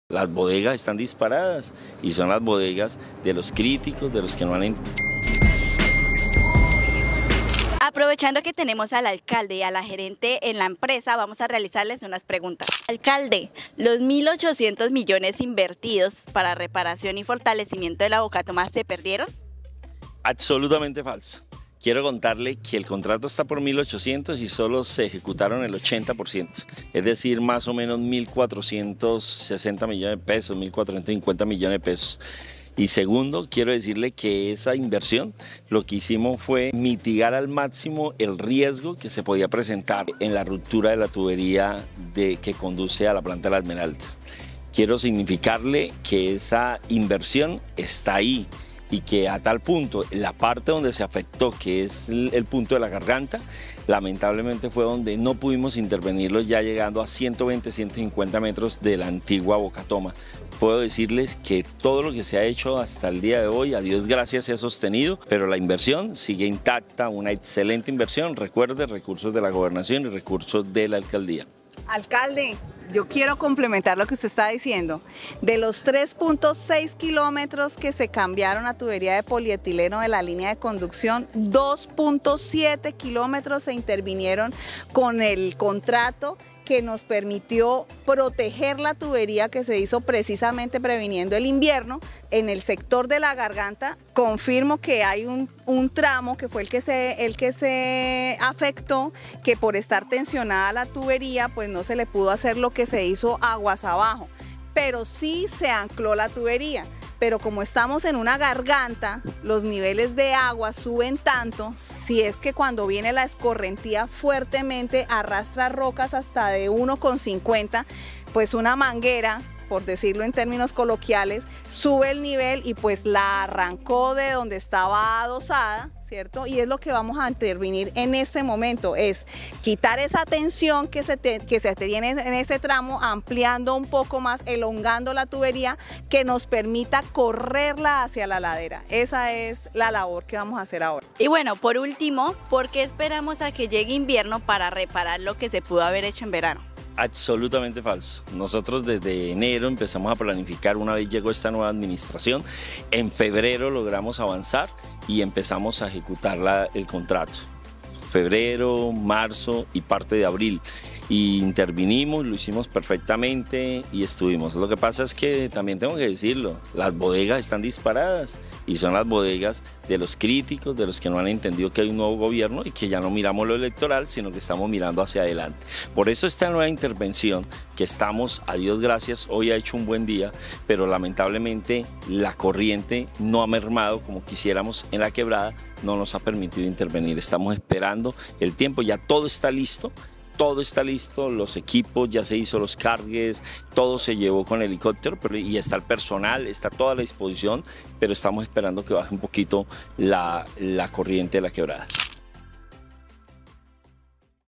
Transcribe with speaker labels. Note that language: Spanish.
Speaker 1: Las bodegas están disparadas y son las bodegas de los críticos, de los que no han entendido.
Speaker 2: Aprovechando que tenemos al alcalde y a la gerente en la empresa, vamos a realizarles unas preguntas. Alcalde, los 1.800 millones invertidos para reparación y fortalecimiento de la Boca Tomás, ¿se perdieron?
Speaker 1: Absolutamente falso. Quiero contarle que el contrato está por 1.800 y solo se ejecutaron el 80%, es decir, más o menos 1.460 millones de pesos, 1.450 millones de pesos. Y segundo, quiero decirle que esa inversión lo que hicimos fue mitigar al máximo el riesgo que se podía presentar en la ruptura de la tubería que conduce a la planta de la Esmeralda. Quiero significarle que esa inversión está ahí y que a tal punto, la parte donde se afectó, que es el punto de la garganta, lamentablemente fue donde no pudimos intervenirlo, ya llegando a 120, 150 metros de la antigua Boca Toma. Puedo decirles que todo lo que se ha hecho hasta el día de hoy, a Dios gracias, se ha sostenido, pero la inversión sigue intacta, una excelente inversión. Recuerde, recursos de la gobernación y recursos de la alcaldía.
Speaker 3: Alcalde, yo quiero complementar lo que usted está diciendo. De los 3.6 kilómetros que se cambiaron a tubería de polietileno de la línea de conducción, 2.7 kilómetros se intervinieron con el contrato que nos permitió proteger la tubería, que se hizo precisamente previniendo el invierno. En el sector de la garganta, confirmo que hay un tramo que fue el que se afectó, que por estar tensionada la tubería, pues no se le pudo hacer lo que se hizo aguas abajo, pero sí se ancló la tubería. Pero como estamos en una garganta, los niveles de agua suben tanto, si es que cuando viene la escorrentía fuertemente arrastra rocas hasta de 1,50, pues una manguera, por decirlo en términos coloquiales, sube el nivel y pues la arrancó de donde estaba adosada, ¿cierto? Y es lo que vamos a intervenir en este momento, es quitar esa tensión que se tiene en ese tramo, ampliando un poco más, elongando la tubería, que nos permita correrla hacia la ladera. Esa es la labor que vamos a hacer ahora.
Speaker 2: Y bueno, por último, ¿por qué esperamos a que llegue invierno para reparar lo que se pudo haber hecho en verano?
Speaker 1: Absolutamente falso. Nosotros desde enero empezamos a planificar, una vez llegó esta nueva administración, en febrero logramos avanzar y empezamos a ejecutar el contrato. Febrero, marzo y parte de abril. Y intervinimos, lo hicimos perfectamente y estuvimos. Lo que pasa es que también tengo que decirlo, las bodegas están disparadas y son las bodegas de los críticos, de los que no han entendido que hay un nuevo gobierno y que ya no miramos lo electoral, sino que estamos mirando hacia adelante. Por eso esta nueva intervención que estamos, a Dios gracias, hoy ha hecho un buen día, pero lamentablemente la corriente no ha mermado como quisiéramos en la quebrada, no nos ha permitido intervenir. Estamos esperando el tiempo, ya todo está listo. Todo está listo, los equipos, ya se hizo los cargues, todo se llevó con helicóptero y está el personal, está toda la disposición, pero estamos esperando que baje un poquito la corriente de la quebrada.